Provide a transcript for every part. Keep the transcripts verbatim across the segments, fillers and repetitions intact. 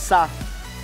Forza!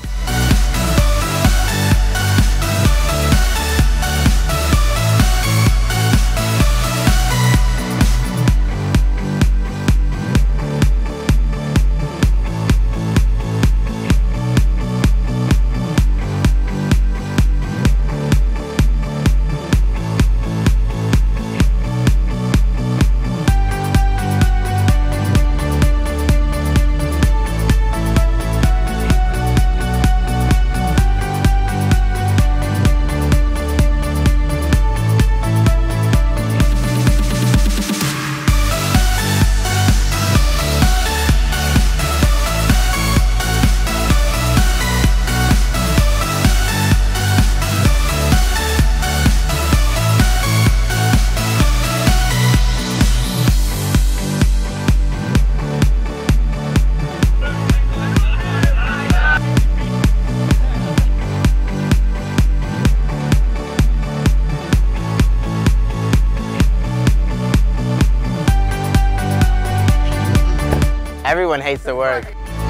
Everyone hates the work.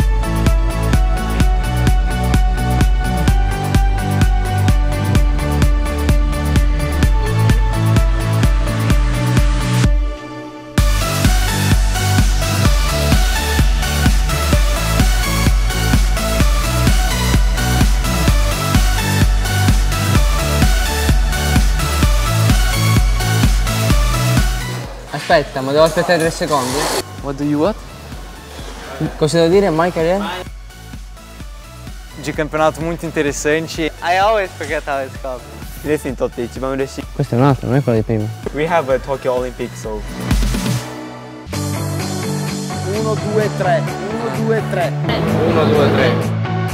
Aspetta, ma devo aspettare tre secondi? What do you what? Cosa devo dire, Michael? De campeonato muito interessante. I always forget how it's called. Nesse top eight, vamos riuscire. Questo è un altro, non è quello di prima. We have a Tokyo Olympics, so. uno, due, tre. uno, due, tre. uno, due, tre.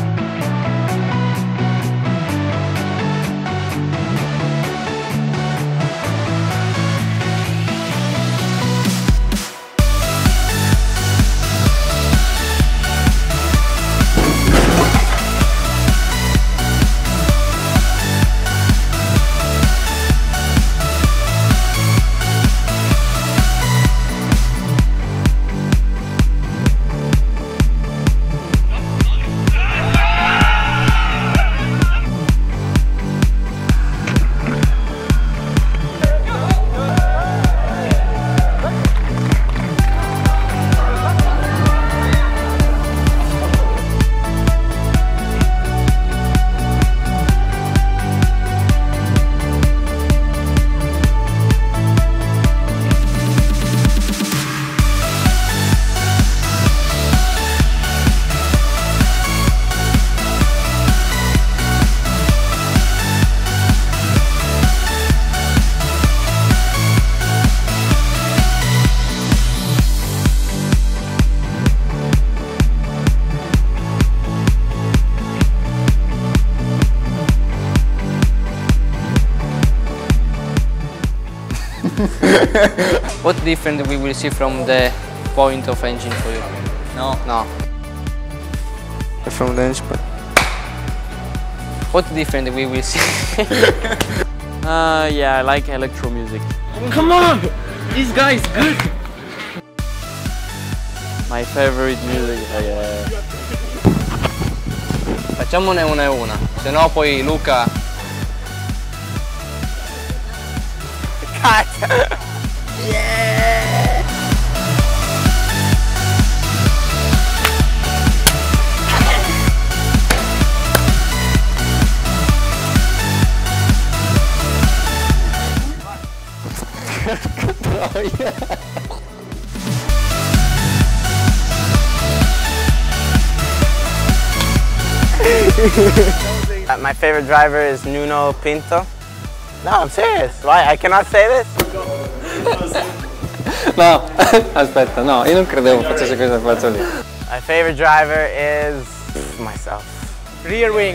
What different we will see from the point of engine for you? No. No. From the engine. What different we will see? Uh, yeah, I like electro music. Come on! This guy is good! My favorite music, uh, Facciamone una e una, se no poi Luca... Cut! Yeah! My favorite driver is Nuno Pinto. No, I'm serious. Why? I cannot say this? No, aspetta, no, io non credevo facesse questa faccia lì. My favorite driver is myself. Rear wing.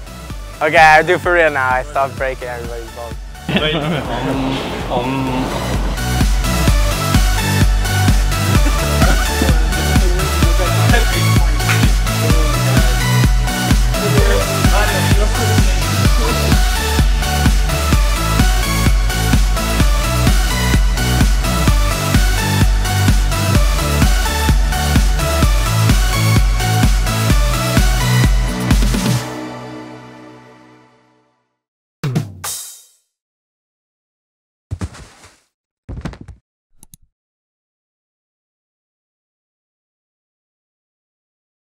Okay, I do for real now. I stopped breaking everybody's balls. Um, um.